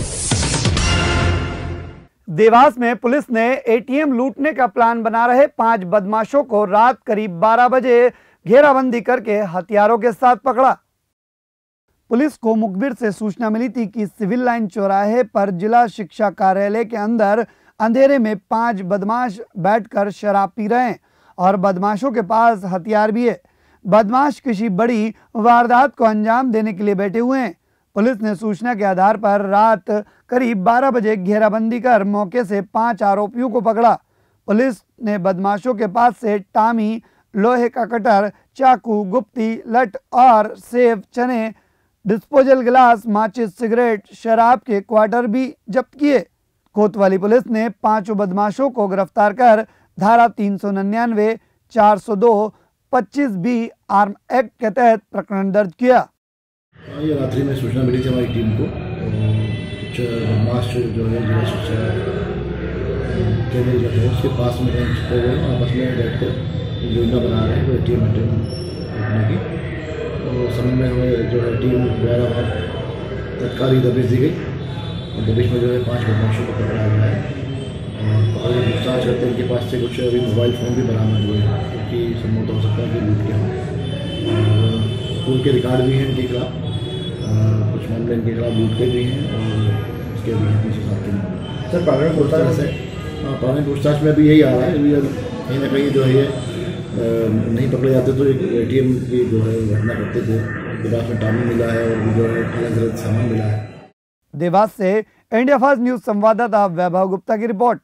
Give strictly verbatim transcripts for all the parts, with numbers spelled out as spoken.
देवास में पुलिस ने एटीएम लूटने का प्लान बना रहे पांच बदमाशों को रात करीब बारह बजे घेराबंदी करके हथियारों के साथ पकड़ा। पुलिस को मुखबिर से सूचना मिली थी कि सिविल लाइन चौराहे पर जिला शिक्षा कार्यालय के अंदर अंधेरे में पांच बदमाश बैठकर शराब पी रहे हैं और बदमाशों के पास हथियार भी है। बदमाश किसी बड़ी वारदात को अंजाम देने के लिए बैठे हुए हैं। पुलिस ने सूचना के आधार पर रात करीब बारह बजे घेराबंदी कर मौके से पांच आरोपियों को पकड़ा। पुलिस ने बदमाशों के पास से टामी, लोहे का कटर, चाकू, गुप्ती, लठ और सेब, चने, डिस्पोजल गिलास, माचिस, सिगरेट, शराब के क्वार्टर भी जब्त किए। कोतवाली पुलिस ने पांचों बदमाशों को गिरफ्तार कर धारा तीन सौ निन्यानवे, चार सौ दो, पच्चीस बी आर्म एक्ट के तहत प्रकरण दर्ज किया। ये रात्रि में सूचना मिली थी हमारी टीम को, कुछ बदमाश जो है जिला शिक्षा केंद्र जो है उसके पास में छुपे हुए हैं, आपस में बैठ कर योजना बना रहे हैं वो एटीएम एटीएम लूटने की। तो समय में हमें जो है टीम द्वारा वहाँ तत्काल ही दबिश दी गई और दबिश में जो है पाँच बदमाशों को पकड़ा गया है और पकड़ के पूछताछ करते इनके पास से कुछ अभी मोबाइल फ़ोन भी बरामद हुए हैं, क्योंकि संभव हो सकता है कि लूट के हों। स्कूल के रिकॉर्ड भी हैं इनके खिलाफ, कुछ मामले इनके खिलाफ लूट के भी हैं और उसके भी हैं पीछे साथ के। सर प्रारंभिक पूछताछ से हाँ प्रारंभिक पूछताछ में भी यही आ रहा है, कहीं ना कहीं जो है ये नहीं पकड़े जाते तो एक एटीएम की जो है घटना करते थे, देवास में टामी मिला है और भी जो है अलग अलग सामान मिला है। देवास से इंडिया फर्स्ट न्यूज संवाददाता वैभव गुप्ता की रिपोर्ट।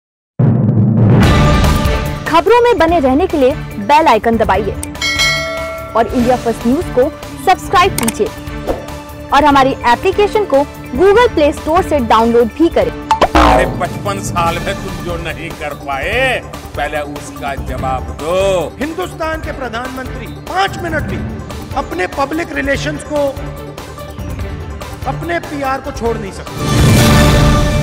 खबरों में बने रहने के लिए बेल आइकन दबाइए और इंडिया फर्स्ट न्यूज को सब्सक्राइब कीजिए और हमारी एप्लीकेशन को गूगल प्ले स्टोर से डाउनलोड भी करें। अरे पचपन साल में तुम जो नहीं कर पाए पहले उसका जवाब दो। हिंदुस्तान के प्रधानमंत्री पाँच मिनट भी अपने पब्लिक रिलेशंस को, अपने पीआर को छोड़ नहीं सकते।